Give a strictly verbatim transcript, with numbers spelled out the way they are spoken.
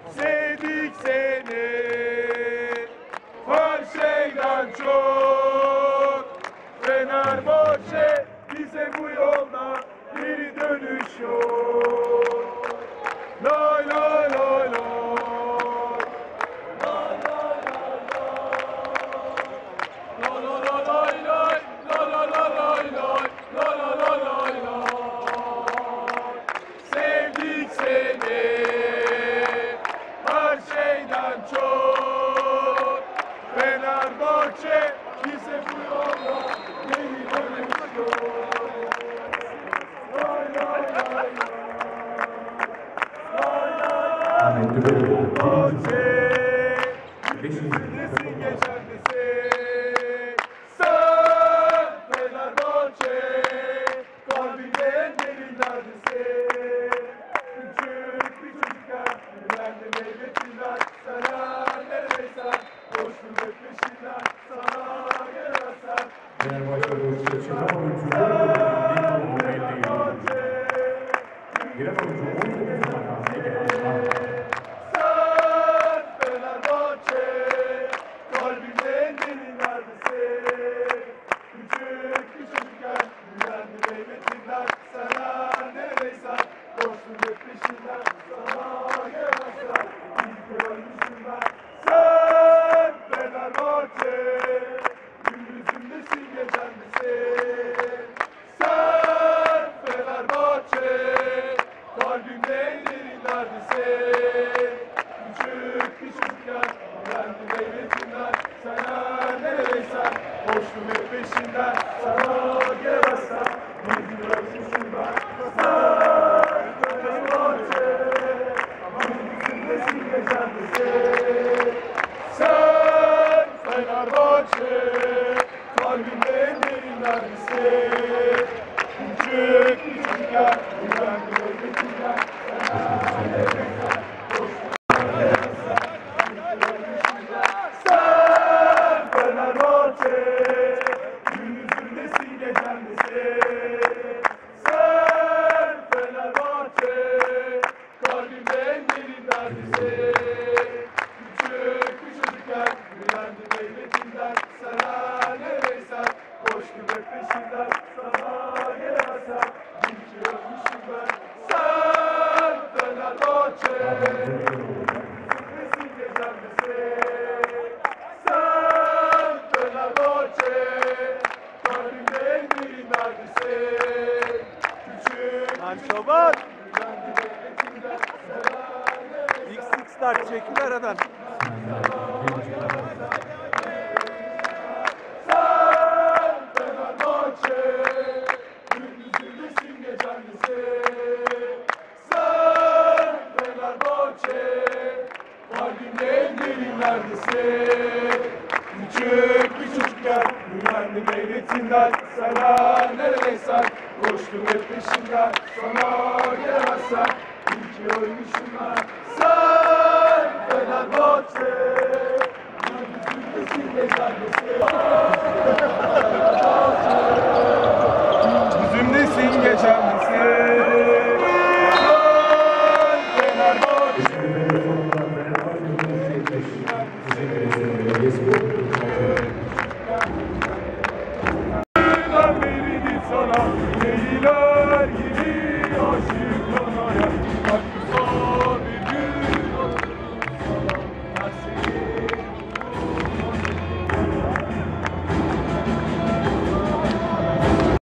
Sevdik seni her şeyden çok. Fenerbahçe bize bu yolda geri dönüş yok. Lay lay lay lay. Sevdik seni her şeyden çok. Fenerbahçe bize bu yolda geri dönüş yok. Lay lay lay lay. Fenerbahçe nesin geçen nesin? Sen Fenerbahçe kalbinde en derinlerdesin. Küçük bir çocukken güvendim elbetinden. Sana neredeysen koştum hep peşinden. Sana gelemezsen Fenerbahçe oyuncusu çıkan oyuncuları Giren oyuncu on dokuz numara sen Fenerbahçe kalbimde en derinlerdesin. Küçük bir çocukken güvendim heybetinden. Sana neredeysen koştum hep peşinden. Sana gelemezsen ilk ölmüşüm ben. Sen Fenerbahçe gündüzümdesin gecemdesin. Sen Fenerbahçe kalbimde en derinlerdesin. Küçük bir çocukken güvendim heybetinden. Sana neredeysen koştum hep peşinden. Sana gelemezsen bir ölmüşüm ben. Sen Fenerbahçe gündüzümdesin gecemdesin. Sen Fenerbahçe kalbimde en derinlerdesin. Küçük bir çocukken güvendim heybetinden. Sana neredeysen koştum hep peşinden. Sen Fenerbahçe gündüzümdesin gecemdesin. Sen Fenerbahçe kalbimde en derinlerdesin. Küçük bir çocukken güvendim heybetinden. Sana neredeysen koştum hep peşinden. Sana gelemezsem bir ki ölmüşüm ben. Sen Fenerbahçe gündüzümdesin gecemdesin. Sen Fenerbahçe kalbimde en derinlerdesin. Küçük Lan çoban! güvendim heybetinden. Sana neredeysen X start çekil aradan. sen Fenerbahçe gündüzümdesin gecemdesin. Sen Fenerbahçe kalbimde en derinlerdesin. Küçük bir çocukken güvendim heybetinden. Sana neredeysen koştum hep peşinden. Sana gelemezsen iyi ki ölmüşüm ben. Sen Fenerbahçe gündüzümdesin gecemdesin.